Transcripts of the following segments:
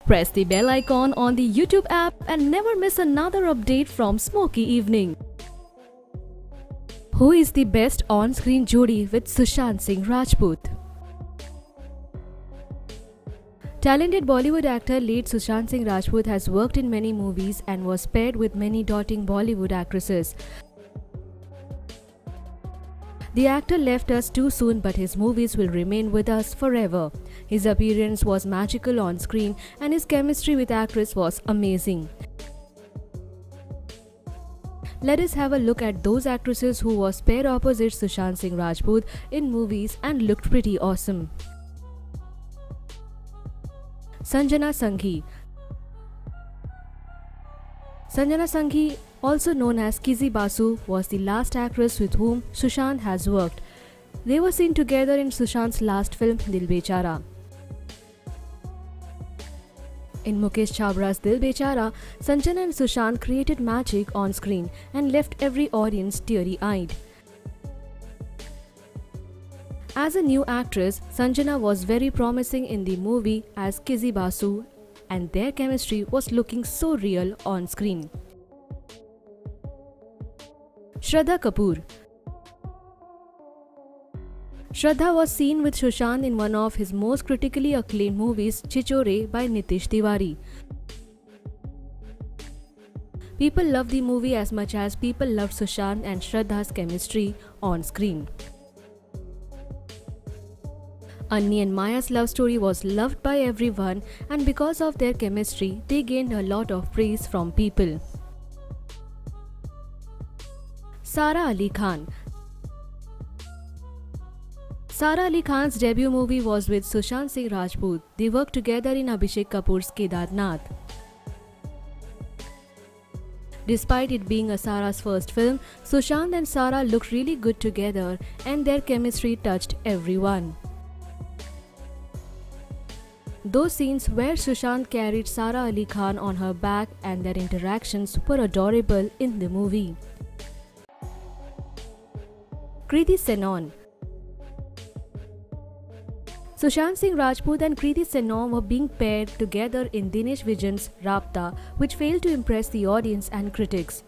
Press the bell icon on the YouTube app and never miss another update from Smoky Evening. Who is the best on-screen Jodi with Sushant Singh Rajput? Talented Bollywood actor late Sushant Singh Rajput has worked in many movies and was paired with many doting Bollywood actresses. The actor left us too soon, but his movies will remain with us forever. His appearance was magical on screen and his chemistry with actress was amazing. Let us have a look at those actresses who was paired opposite Sushant Singh Rajput in movies and looked pretty awesome. Sanjana Sanghi. Sanjana Sanghi, also known as Kizzy Basu, was the last actress with whom Sushant has worked. They were seen together in Sushant's last film Dil Bechara. In Mukesh Chhabra's Dil Bechara, Sanjana and Sushant created magic on screen and left every audience teary-eyed. As a new actress, Sanjana was very promising in the movie as Kizzy Basu, and their chemistry was looking so real on screen. Shraddha Kapoor. Shraddha was seen with Sushant in one of his most critically acclaimed movies, Chichore by Nitish Tiwari. People loved the movie as much as people loved Sushant and Shraddha's chemistry on screen. Anni and Maya's love story was loved by everyone, and because of their chemistry, they gained a lot of praise from people. Sara Ali Khan. Sara Ali Khan's debut movie was with Sushant Singh Rajput. They worked together in Abhishek Kapoor's Kedarnath. Despite it being Sara's first film, Sushant and Sara looked really good together and their chemistry touched everyone. Those scenes where Sushant carried Sara Ali Khan on her back and their interactions were adorable in the movie. Kriti Senon. Sushant Singh Rajput and Kriti Senon were being paired together in Dinesh Vijan's Rabta, which failed to impress the audience and critics.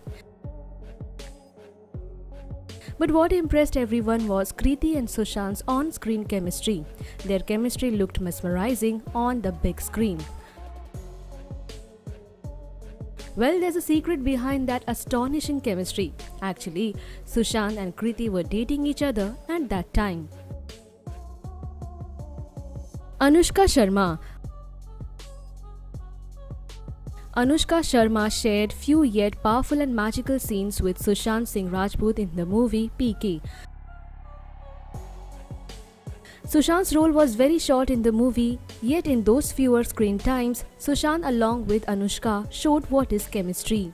But what impressed everyone was Kriti and Sushant's on-screen chemistry. Their chemistry looked mesmerizing on the big screen. Well, there's a secret behind that astonishing chemistry. Actually, Sushant and Kriti were dating each other at that time. Anushka Sharma. Anushka Sharma shared few yet powerful and magical scenes with Sushant Singh Rajput in the movie PK. Sushant's role was very short in the movie, yet in those fewer screen times, Sushant along with Anushka showed what is chemistry.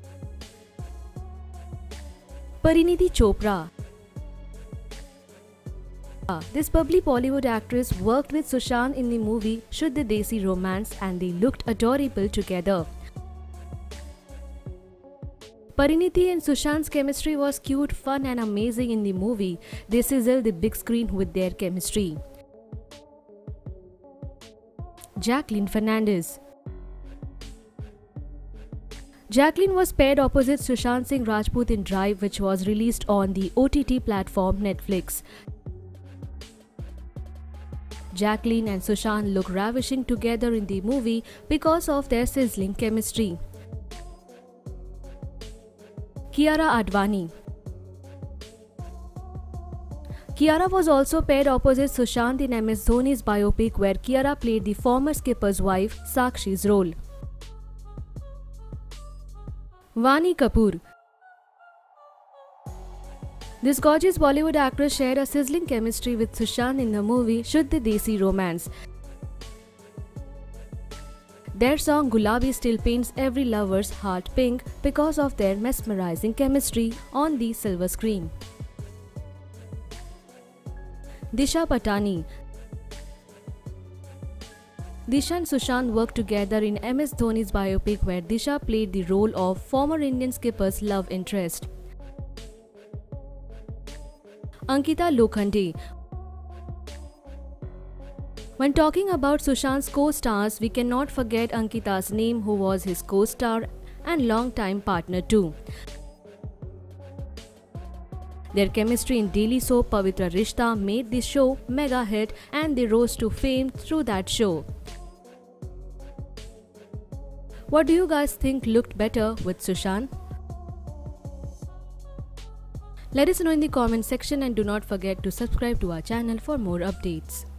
Parineeti Chopra. This bubbly Bollywood actress worked with Sushant in the movie Shuddh Desi Romance and they looked adorable together. Parineeti and Sushant's chemistry was cute, fun and amazing in the movie. They sizzled the big screen with their chemistry. Jacqueline Fernandez. Jacqueline was paired opposite Sushant Singh Rajput in Drive, which was released on the OTT platform Netflix. Jacqueline and Sushant look ravishing together in the movie because of their sizzling chemistry. Kiara Advani. Kiara was also paired opposite Sushant in MS Dhoni's biopic where Kiara played the former skipper's wife, Sakshi's role. Vaani Kapoor. This gorgeous Bollywood actress shared a sizzling chemistry with Sushant in the movie Shuddh Desi Romance. Their song Gulabi still paints every lover's heart pink because of their mesmerizing chemistry on the silver screen. Disha Patani. Disha and Sushant worked together in MS Dhoni's biopic where Disha played the role of former Indian skipper's love interest. Ankita Lokhande. When talking about Sushant's co-stars, we cannot forget Ankita's name, who was his co-star and long-time partner too. Their chemistry in daily soap Pavitra Rishta made this show mega hit, and they rose to fame through that show. What do you guys think looked better with Sushant? Let us know in the comment section, and do not forget to subscribe to our channel for more updates.